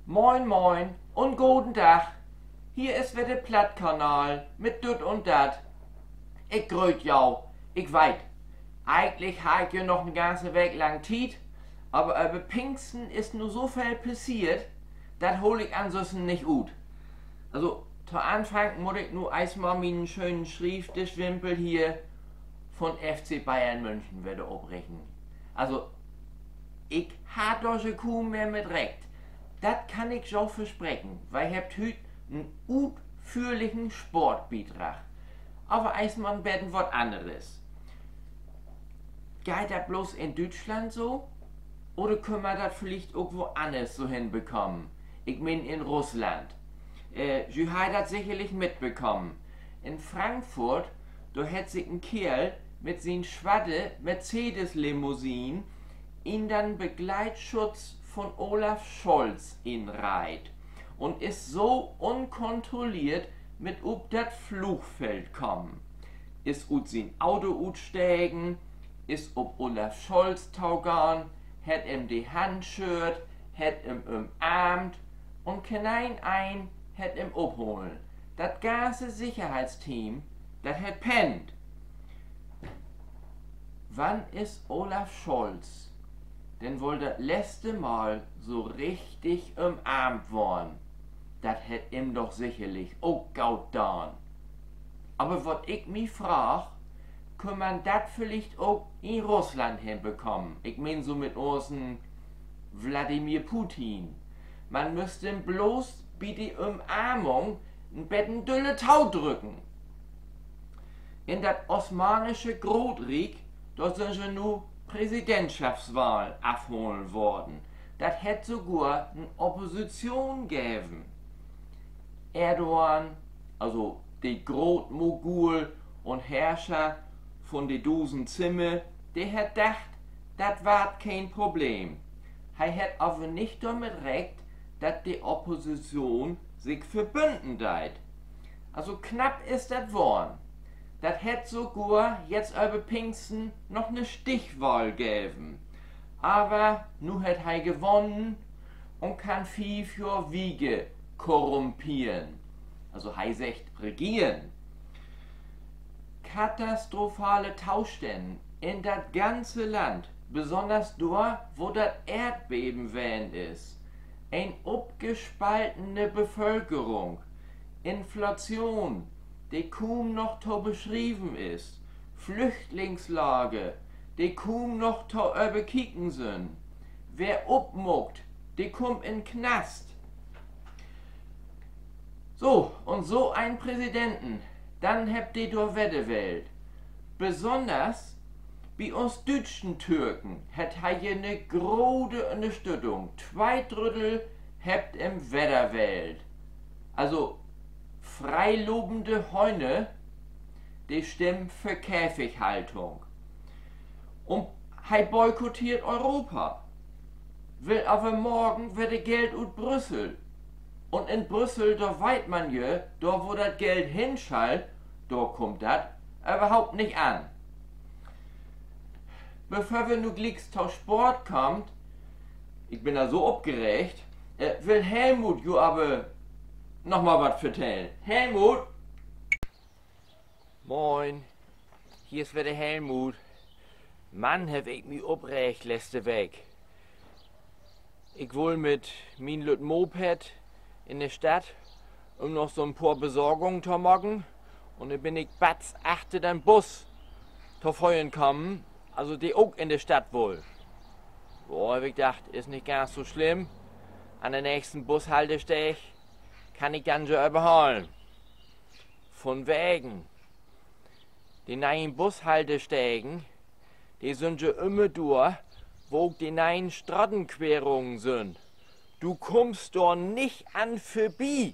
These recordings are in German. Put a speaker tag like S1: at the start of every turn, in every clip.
S1: Moin moin und guten Tag. Hier ist wieder der Plattkanal mit Düt und Dat. Ich grüß jau, ich weit. Eigentlich hab ich ja noch eine ganze Weg lang Tiet, aber über Pfingsten ist nur so viel passiert, das hol ich ansonsten nicht gut. Also, zu Anfang muss ich nur erstmal meinen schönen Schriftwimpel hier von FC Bayern München wieder abbrechen. Also, ich ha doch schon kaum mehr mit Recht. Das kann ich schon versprechen, weil ihr habt heute einen ausführlichen Sportbeitrag. Aber erstmal ein bisschen was anderes. Geht das bloß in Deutschland so? Oder können wir das vielleicht irgendwo anders so hinbekommen? Ich mein in Russland. Sie habt das sicherlich mitbekommen. In Frankfurt, da hat sich ein Kerl mit seinen schwadde Mercedes-Limousinen in den Begleitschutz von Olaf Scholz in Reit und ist so unkontrolliert mit up das Flugfeld kommen. Ist ut sein Auto utsteigen, ist ob Olaf Scholz taugan, hat ihm die Hand schürt, hat ihm umarmt und kein ein hat ihm abholen. Das ganze Sicherheitsteam, das hat pennt. Wann ist Olaf Scholz denn wohl das letzte Mal so richtig umarmt worden? Das hätt ihm doch sicherlich auch gaut dan. Aber wat ich mich frag, kann man das vielleicht auch in Russland hinbekommen? Ich mein so mit unseren Wladimir Putin. Man müsste ihm bloß bei die Umarmung ein betten dülle Tau drücken. In das osmanische Großreich, da sind sie nur Präsidentschaftswahl abholen worden. Das hätte sogar eine Opposition gegeben. Erdogan, also der Großmogul und Herrscher von den Dosen Zimmer, der hat gedacht, das war kein Problem. Er hat aber nicht damit recht, dass die Opposition sich verbünden deit. Also knapp ist das worden. Das hätte sogar jetzt über Pfingsten noch eine Stichwahl geben. Aber nu hat er gewonnen und kann viel für Wiege korrumpieren. Also er sagt regieren. Katastrophale Tauschstände in das ganze Land, besonders dort, wo das Erdbeben während ist. Ein abgespaltene Bevölkerung, Inflation, die kaum noch to beschrieben ist, Flüchtlingslage, die kaum noch to überkicken sind. Wer obmuckt, die kommt in Knast. So, und so ein Präsidenten, dann habt ihr durch Welt. Besonders bei uns deutschen Türken hat er hier eine große Unterstützung. 2/3 habt im Wetterwelt. Also freilobende Heune, die stimmen für Käfighaltung. Und er boykottiert Europa. Will aber morgen wieder Geld aus Brüssel. Und in Brüssel, da weiß man ja, da wo das Geld hinschallt, da kommt das überhaupt nicht an. Bevor wir nu glicks zum Sport kommt, ich bin da so aufgeregt, will Helmut ju aber noch mal was vertellen. Helmut! Moin, hier ist wieder Helmut. Mann, hab ich mich aufgeregt letzte Weg. Ich wohl mit min Lüt Moped in der Stadt, um noch so ein paar Besorgungen zu machen. Und dann bin ich batz achte den Bus zu feuern kommen, also die auch in der Stadt wohl. Boah, hab ich gedacht, ist nicht ganz so schlimm. An der nächsten Bushaltestelle kann ich dann schon überholen. Von wegen. Die neuen Bushaltestellen, die sind schon immer durch, wo die neuen Straßenquerungen sind. Du kommst doch nicht an vorbei.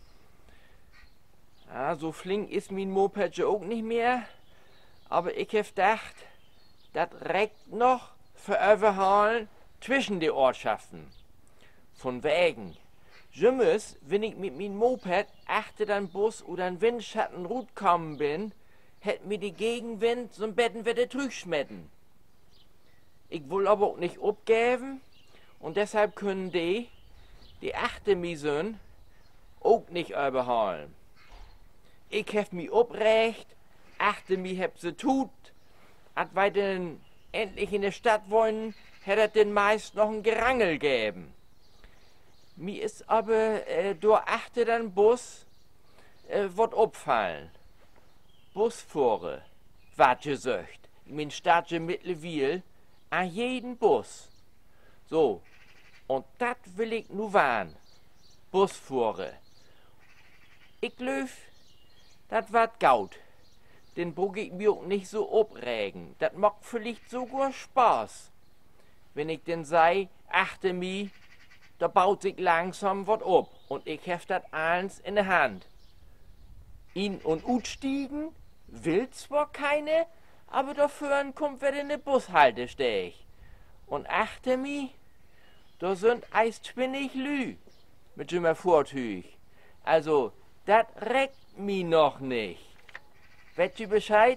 S1: Ja, so flink ist mein Moped schon auch nicht mehr. Aber ich hab gedacht, das reicht noch für überholen zwischen die Ortschaften. Von wegen. Jemals, wenn ich mit meinem Moped achter den Bus oder den Windschatten gut kommen bin, hätt mir die Gegenwind so ein Betten wieder durchschmetten. Ich will aber auch nicht abgeben und deshalb können die die achte Misen auch nicht überholen. Ich hef mi oprecht, achte mi heb se tut, at wij denn endlich in der Stadt wollen, hätt den meist noch ein Gerangel geben. Mi is aber durch achte dann Bus wat opfallen. Busfahrer, wat gesagt. Ich mein Stadtje mittlerweile an jeden Bus. So, und dat will ich nu waren. Busfahrer. Ich löf, dat wat gaut. Den brug ich mir auch nicht so opregen. Dat macht vielleicht sogar Spaß. Wenn ich denn sei, achte mi, da baut sich langsam wat ob. Und ich hef dat eins in der Hand. In- und utstiegen will zwar keine, aber dafür kommt wer in ne Bushaltesteg. Und achte mi, da sind eist spinnig Lü mit dem Vortüch. Also, dat reckt mi noch nicht. Weißt du Bescheid?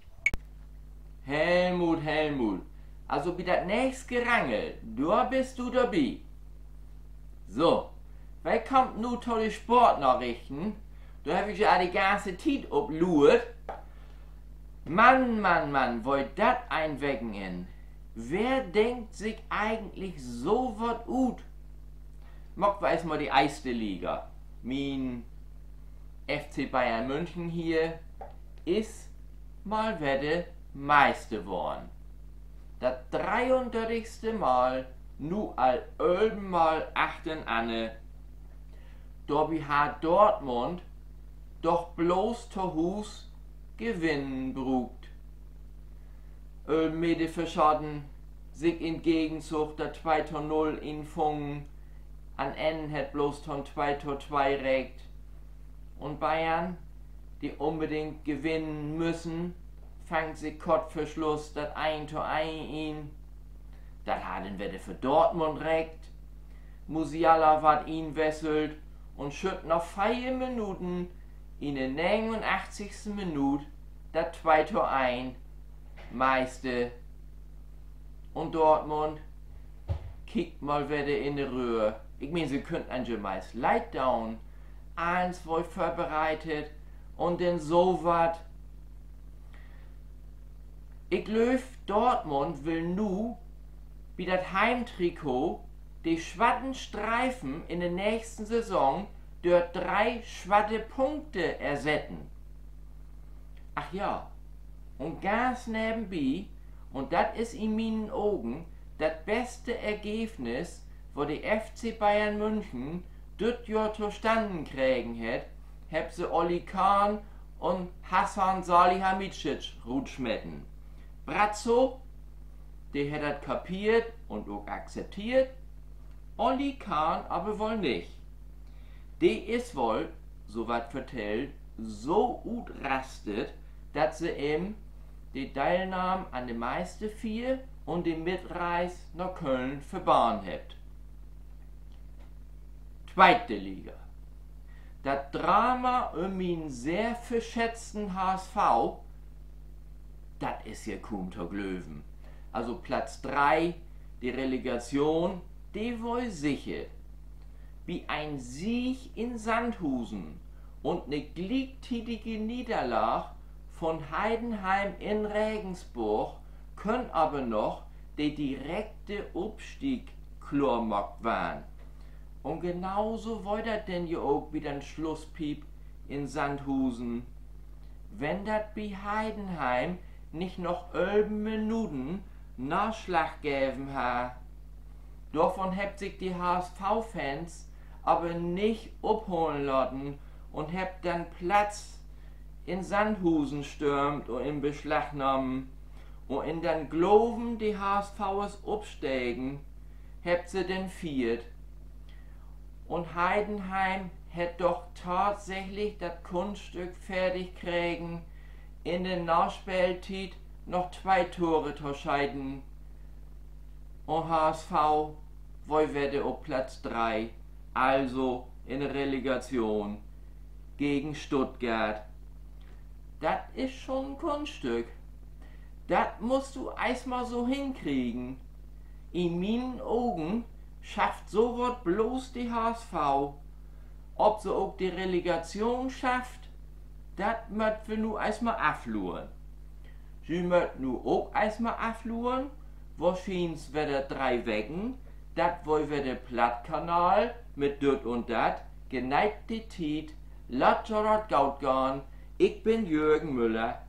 S1: Helmut, Helmut. Also bei dat nächst Gerangel, da bist du dabei. So, wer kommt nu tolle Sportnachrichten? Da hab ich ja die ganze Zeit obluert. Mann, Mann, Mann, wollt dat einwecken in? Wer denkt sich eigentlich so wat ut? Mock weiß mal die erste Liga. Mein FC Bayern München hier ist mal werde Meister worden. Das 33. Mal, nu all 11 Mal achten Anne. Dobby hat Dortmund doch bloß to Hus gewinnen brugt. Mede verschaden sich in Gegenzug der 2:0 in Fungen. An N hat bloß ton 2:2 regt. Und Bayern, die unbedingt gewinnen müssen, fangt sich kurz für Schluss das 1:1 in. Das hatten wir für Dortmund regt. Musiala ward ihn wesselt und schütt noch 4 Minuten in der 89. Minute das 2:1 Meister. Und Dortmund kickt mal wieder in die Röhre. Ich meine, sie könnten ein meist Light down. Eins wohl vorbereitet und denn so wat. Ich löf Dortmund will nu wie das Heimtrikot die schwatten Streifen in der nächsten Saison durch 3 schwatte Punkte ersetzen. Ach ja, und ganz nebenbei, und das ist in meinen Augen das beste Ergebnis, wo die FC Bayern München das Jahr zustande kriegen hat, hab sie Oli Kahn und Hassan Salihamidzic rutschmetten. Brazzo, der hat das kapiert und auch akzeptiert, Oli Kahn aber wohl nicht. Die ist wohl, so wat vertellt, so gut rastet, dass sie ihm die Teilnahme an den meisten 4 und die Mitreis nach Köln verbauen hat. Zweite Liga. Das Drama um den sehr verschätzten HSV, das ist ja kaum zu glauben. Also Platz 3, die Relegation, die wohl sicher. Wie ein Sieg in Sandhusen und eine gleichzeitige Niederlage von Heidenheim in Regensburg können aber noch der direkte Abstieg klarmacht werden. Und genauso weiter denn ja auch wieder ein Schlusspiep in Sandhusen. Wenn dat bei Heidenheim nicht noch 11 Minuten Nachschlag geben hat. Davon habt sich die HSV-Fans aber nicht abholen lassen und habt dann Platz in Sandhusen stürmt und in Beschlag genommen. Und in dann Globen die HSVs absteigen, habt sie den viert. Und Heidenheim hätt doch tatsächlich das Kunststück fertig kriegen, in der Nachspielzeit noch 2 Tore zu scheiden. Und HSV wohl werde auf Platz 3, also in der Relegation gegen Stuttgart. Das ist schon ein Kunststück. Das musst du erstmal so hinkriegen. In meinen Augen schafft so wat bloß die HSV. Ob sie auch die Relegation schafft, dat möt wir nu erstmal afluren. Sie möt nu auch erstmal afluren, wahrscheinlich wieder 3 Wochen, dat wollen wir den Plattkanal mit dit und dat, geneigt die Tiet, lasst das Gaut gehen. Ich bin Jürgen Müller.